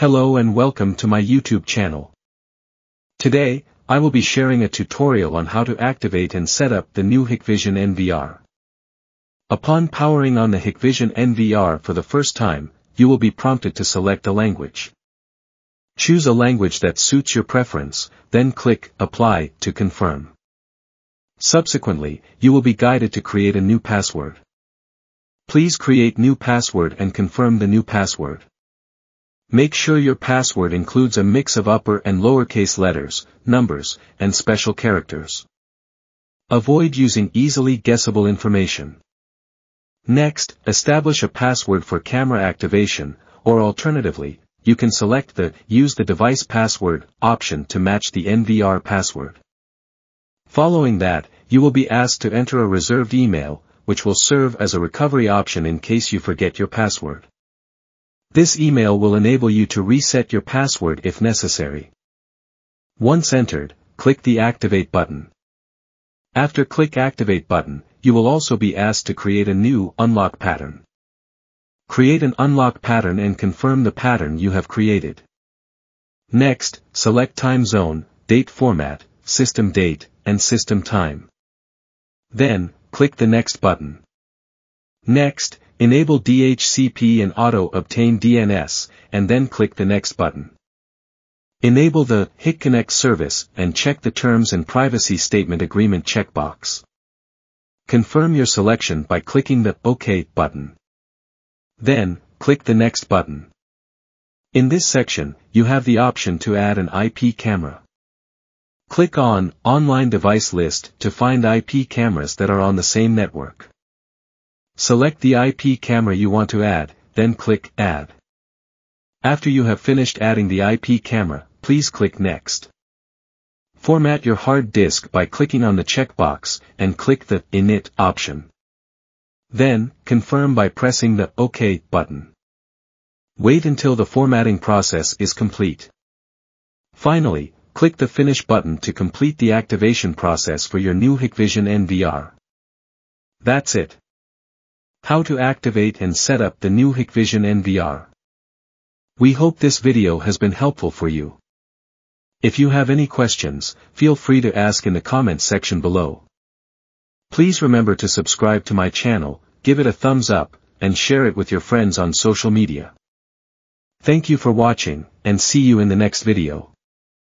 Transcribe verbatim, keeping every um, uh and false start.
Hello and welcome to my YouTube channel. Today, I will be sharing a tutorial on how to activate and set up the new Hikvision N V R. Upon powering on the Hikvision N V R for the first time, you will be prompted to select a language. Choose a language that suits your preference, then click Apply to confirm. Subsequently, you will be guided to create a new password. Please create new password and confirm the new password. Make sure your password includes a mix of upper and lowercase letters, numbers, and special characters. Avoid using easily guessable information. Next, establish a password for camera activation, or alternatively, you can select the Use the device password option to match the N V R password. Following that, you will be asked to enter a reserved email, which will serve as a recovery option in case you forget your password. This email will enable you to reset your password if necessary. Once entered, click the Activate button. After click Activate button, you will also be asked to create a new unlock pattern. Create an unlock pattern and confirm the pattern you have created. Next, select time zone, date format, system date, and system time. Then, click the Next button. Next, enable D H C P and Auto Obtain D N S, and then click the Next button. Enable the HikConnect service and check the Terms and Privacy Statement Agreement checkbox. Confirm your selection by clicking the OK button. Then, click the Next button. In this section, you have the option to add an I P camera. Click on Online Device List to find I P cameras that are on the same network. Select the I P camera you want to add, then click Add. After you have finished adding the I P camera, please click Next. Format your hard disk by clicking on the checkbox, and click the Init option. Then, confirm by pressing the OK button. Wait until the formatting process is complete. Finally, click the Finish button to complete the activation process for your new Hikvision N V R. That's it. How to activate and set up the new Hikvision N V R. We hope this video has been helpful for you. If you have any questions, feel free to ask in the comments section below. Please remember to subscribe to my channel, give it a thumbs up, and share it with your friends on social media. Thank you for watching, and see you in the next video.